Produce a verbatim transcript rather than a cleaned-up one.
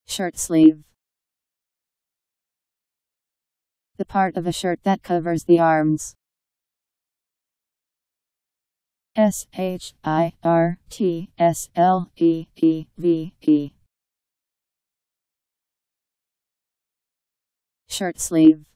Shirt sleeve. The part of a shirt that covers the arms. S H I R T S L E E V E. Shirt sleeve.